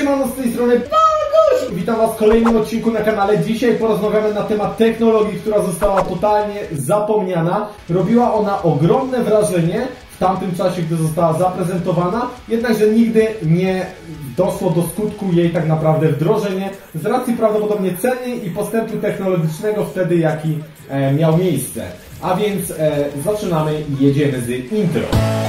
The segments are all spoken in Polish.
Siemano, z tej strony Pagoś! Witam Was w kolejnym odcinku na kanale. Dzisiaj porozmawiamy na temat technologii, która została totalnie zapomniana. Robiła ona ogromne wrażenie w tamtym czasie, gdy została zaprezentowana, jednakże nigdy nie doszło do skutku jej tak naprawdę wdrożenie z racji prawdopodobnie ceny i postępu technologicznego wtedy, jaki miał miejsce. A więc zaczynamy i jedziemy z intro.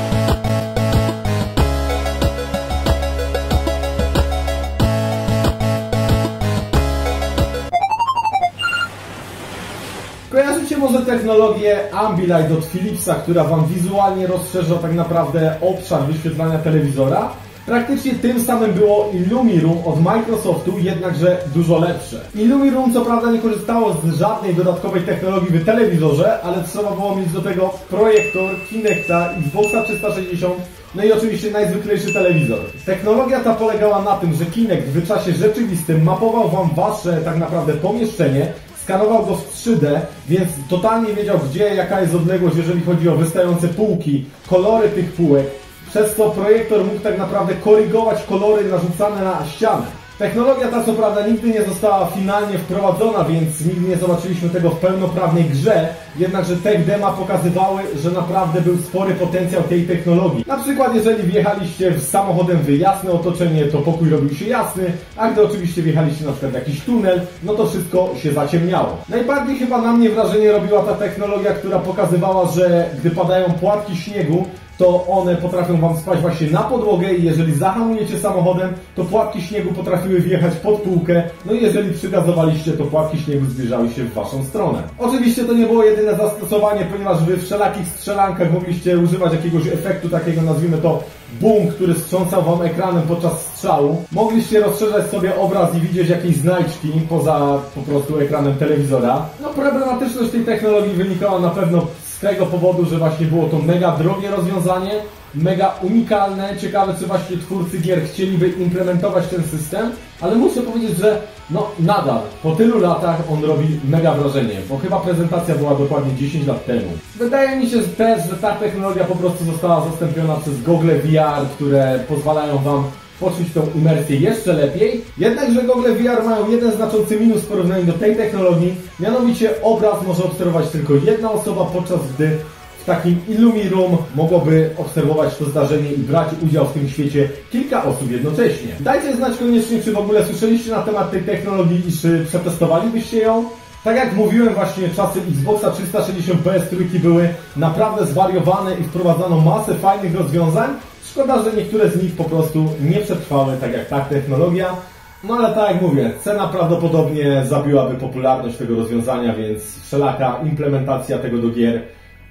Kojarzycie może technologię Ambilight od Philipsa, która Wam wizualnie rozszerza tak naprawdę obszar wyświetlania telewizora? Praktycznie tym samym było Illumiroom od Microsoftu, jednakże dużo lepsze. Illumiroom co prawda nie korzystało z żadnej dodatkowej technologii w telewizorze, ale trzeba było mieć do tego projektor, Kinecta, Xboxa 360, no i oczywiście najzwyklejszy telewizor. Technologia ta polegała na tym, że Kinect w czasie rzeczywistym mapował Wam Wasze tak naprawdę pomieszczenie, skanował go w 3D, więc totalnie wiedział, gdzie, jaka jest odległość, jeżeli chodzi o wystające półki, kolory tych półek, przez co projektor mógł tak naprawdę korygować kolory narzucane na ścianę. Technologia ta co prawda nigdy nie została finalnie wprowadzona, więc nigdy nie zobaczyliśmy tego w pełnoprawnej grze, jednakże tech dema pokazywały, że naprawdę był spory potencjał tej technologii. Na przykład jeżeli wjechaliście samochodem w jasne otoczenie, to pokój robił się jasny, a gdy oczywiście wjechaliście na przykład w jakiś tunel, no to wszystko się zaciemniało. Najbardziej chyba na mnie wrażenie robiła ta technologia, która pokazywała, że gdy padają płatki śniegu, to one potrafią Wam spaść właśnie na podłogę i jeżeli zahamujecie samochodem, to płatki śniegu potrafiły wjechać pod półkę, no i jeżeli przygazowaliście, to płatki śniegu zbliżały się w Waszą stronę. Oczywiście to nie było jedyne zastosowanie, ponieważ Wy w wszelakich strzelankach mogliście używać jakiegoś efektu takiego, nazwijmy to boom, który wstrząsał Wam ekranem podczas strzału. Mogliście rozszerzać sobie obraz i widzieć jakieś znajdźki poza po prostu ekranem telewizora. No problematyczność tej technologii wynikała na pewno z tego powodu, że właśnie było to mega drogie rozwiązanie, mega unikalne. Ciekawe, czy właśnie twórcy gier chcieliby implementować ten system, ale muszę powiedzieć, że no nadal, po tylu latach on robi mega wrażenie, bo chyba prezentacja była dokładnie 10 lat temu. Wydaje mi się też, że ta technologia po prostu została zastąpiona przez gogle VR, które pozwalają Wam poczuć tą imersję jeszcze lepiej. Jednakże gogle VR mają jeden znaczący minus w porównaniu do tej technologii, mianowicie obraz może obserwować tylko jedna osoba, podczas gdy w takim Illumiroom mogłoby obserwować to zdarzenie i brać udział w tym świecie kilka osób jednocześnie. Dajcie znać koniecznie, czy w ogóle słyszeliście na temat tej technologii i czy przetestowalibyście ją. Tak jak mówiłem, właśnie czasy Xboxa 360 PS3 były naprawdę zwariowane i wprowadzano masę fajnych rozwiązań. Szkoda, że niektóre z nich po prostu nie przetrwały, tak jak ta technologia. No ale tak jak mówię, cena prawdopodobnie zabiłaby popularność tego rozwiązania, więc wszelaka implementacja tego do gier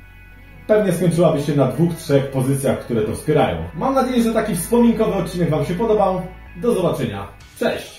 pewnie skończyłaby się na 2-3 pozycjach, które to wspierają. Mam nadzieję, że taki wspominkowy odcinek Wam się podobał. Do zobaczenia. Cześć!